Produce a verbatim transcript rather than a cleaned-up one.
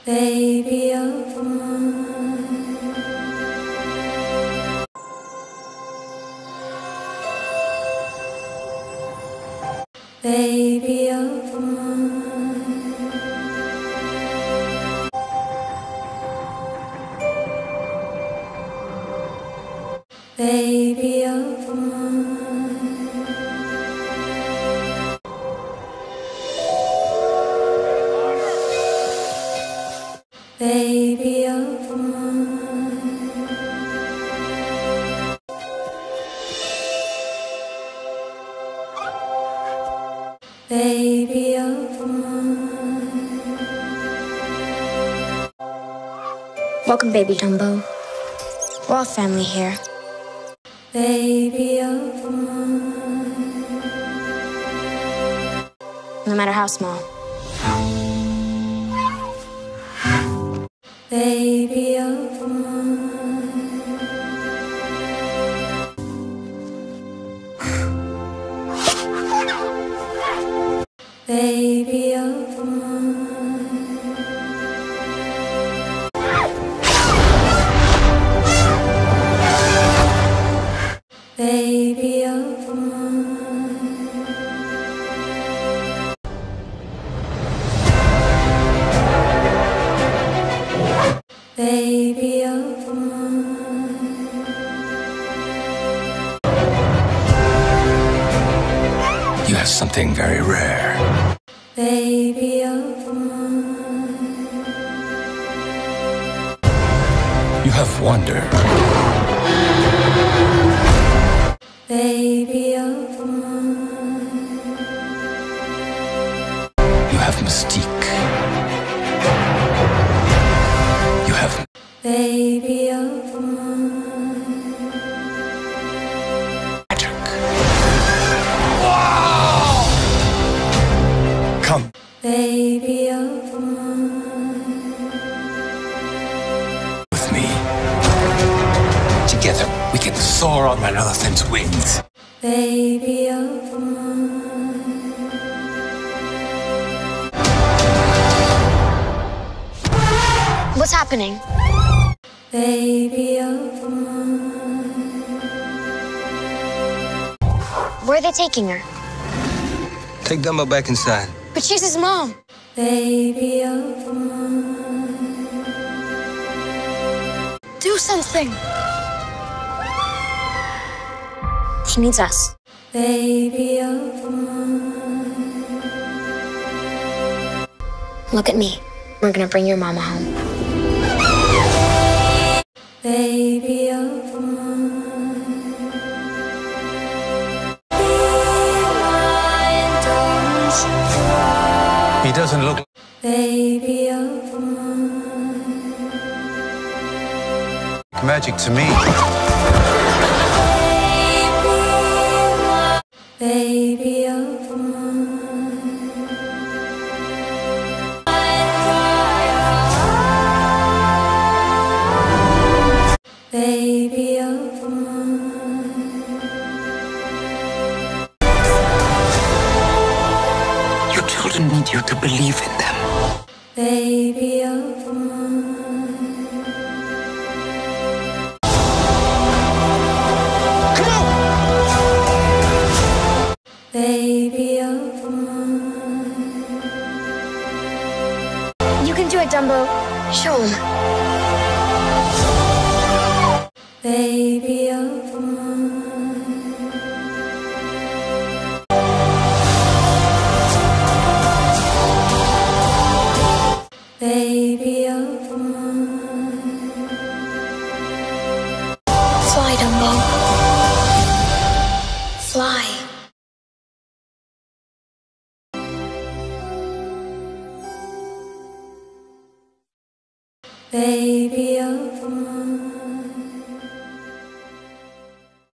baby of mine. Baby of mine. Baby of mine. Baby of mine. Baby of mine. Welcome, baby Dumbo. We're all family here. Baby of mine. No matter how small. Baby of mine. Baby of mine. Baby of mine. Baby of mine. You have something very rare. Baby of mine. You have wonder. Baby of mine. You have mystique. You have Baby of mine. magic. Wow! Come Baby of mine. with me. Together, we can soar on an elephant's wings. Baby of mine. What's happening? Baby of mine. Where are they taking her? Take Dumbo back inside. But she's his mom. Baby of mine. Do something. He needs us. Baby of mine. Look at me. We're gonna bring your mama home. Baby of mine. He doesn't look. Baby of mine. Magic to me. Baby of mine. Baby of mine. Your children need you to believe in them. Baby of mine. Baby of mine. You can do it, Dumbo. Show him. Baby of mine. Baby of mine. Fly, Dumbo. Fly. Baby of mine.